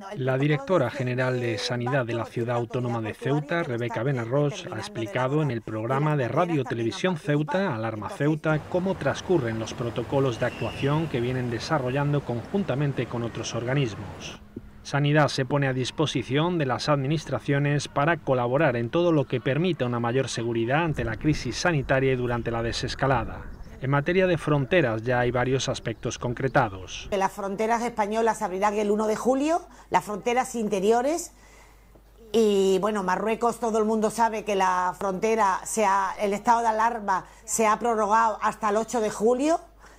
La directora general de Sanidad de la Ciudad Autónoma de Ceuta, Rebeca Benarroch, ha explicado en el programa de Radio Televisión Ceuta, Alarma Ceuta, cómo transcurren los protocolos de actuación que vienen desarrollando conjuntamente con otros organismos. Sanidad se pone a disposición de las administraciones para colaborar en todo lo que permita una mayor seguridad ante la crisis sanitaria y durante la desescalada. En materia de fronteras ya hay varios aspectos concretados. Las fronteras españolas se abrirán el 1 de julio, las fronteras interiores. Y bueno, Marruecos, todo el mundo sabe que la frontera, el estado de alarma se ha prorrogado hasta el 8 de julio.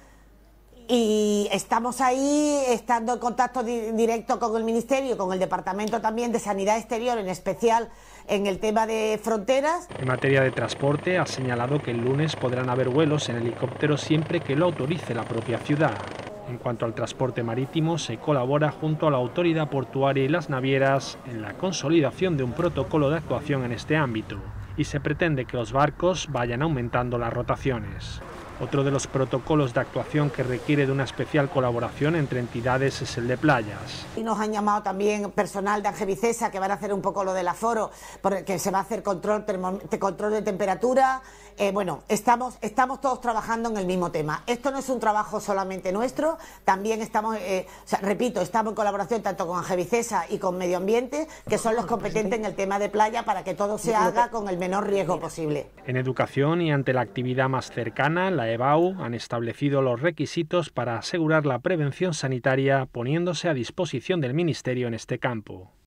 Y estamos ahí, estando en contacto directo con el Ministerio, con el Departamento también de Sanidad Exterior, en especial en el tema de fronteras. En materia de transporte, ha señalado que el lunes podrán haber vuelos en helicóptero siempre que lo autorice la propia ciudad. En cuanto al transporte marítimo, se colabora junto a la autoridad portuaria y las navieras en la consolidación de un protocolo de actuación en este ámbito, y se pretende que los barcos vayan aumentando las rotaciones. Otro de los protocolos de actuación que requiere de una especial colaboración entre entidades es el de playas. Y nos han llamado también personal de Angevicesa que van a hacer un poco lo del aforo, porque se va a hacer control de temperatura. Bueno, estamos todos trabajando en el mismo tema. Esto no es un trabajo solamente nuestro, también estamos, repito, estamos en colaboración tanto con Angevicesa y con Medio Ambiente, que son los competentes en el tema de playa, para que todo se haga con el menor riesgo posible. En educación y ante la actividad más cercana, la EBAU han establecido los requisitos para asegurar la prevención sanitaria, poniéndose a disposición del Ministerio en este campo.